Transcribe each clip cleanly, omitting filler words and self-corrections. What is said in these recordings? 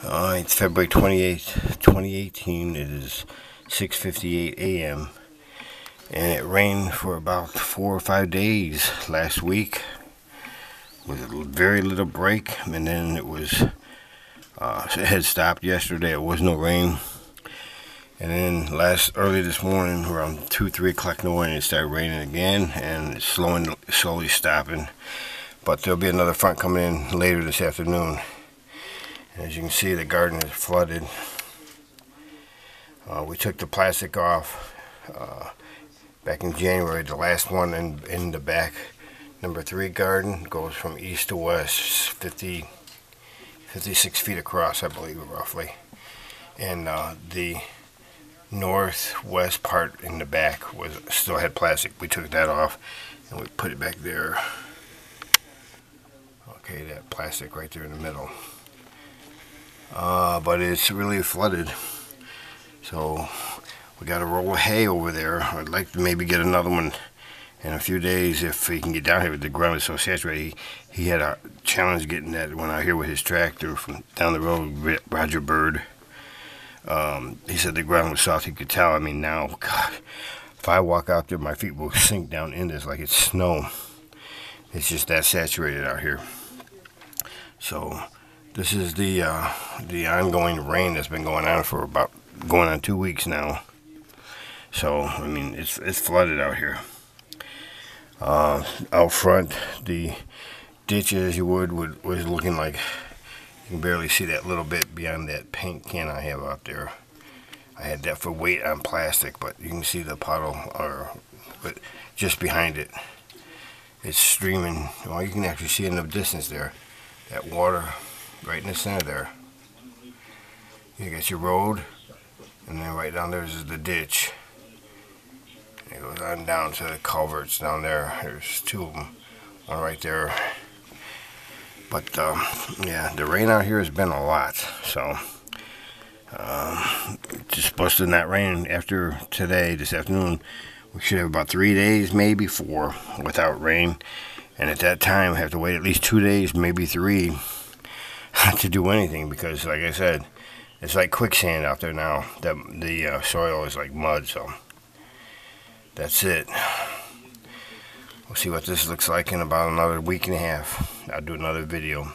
It's February 28th, 2018. It is 6:58 a.m. and it rained for about 4 or 5 days last week with very little break, and then it had stopped yesterday. It was no rain, and then early this morning around 2-3 o'clock in the morning it started raining again, and it's slowly stopping. But there'll be another front coming in later this afternoon. As you can see, the garden is flooded. We took the plastic off back in January. The last one in the back, number 3 garden, goes from east to west, 56 feet across, I believe, roughly. And the northwest part in the back still had plastic. We took that off and we put it back there. Okay, that plastic right there in the middle. But it's really flooded, so we got a roll of hay over there. I'd like to maybe get another one in a few days if he can get down here. With the ground is so saturated. He had a challenge getting that one out here with his tractor from down the road, Roger Bird. He said the ground was soft. He could tell. I mean, now, God, if I walk out there, my feet will sink down in this like it's snow. It's just that saturated out here. So this is the ongoing rain that's been going on for going on 2 weeks now. So I mean, it's flooded out here. Out front, the ditch, as you was looking like you can barely see that little bit beyond that paint can I have out there. I had that for weight on plastic, but you can see the puddle but just behind it. It's streaming. Well, you can actually see in the distance there that water. Right in the center there. You got your road, and then right down there is the ditch. It goes on down to the culverts down there. There's 2 of them, one right there. But yeah, the rain out here has been a lot. So just busting that rain after today, this afternoon, we should have about 3 days, maybe 4, without rain. And at that time, we have to wait at least 2 days, maybe 3. To do anything, because like I said, it's like quicksand out there now. The soil is like mud. So that's it. We'll see what this looks like in about another week and a half. I'll do another video.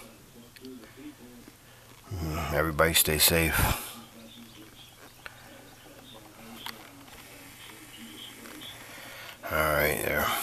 Everybody stay safe. All right there.